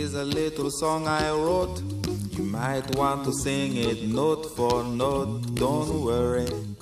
is a little song I wrote. You might want to sing it note for note. Don't worry,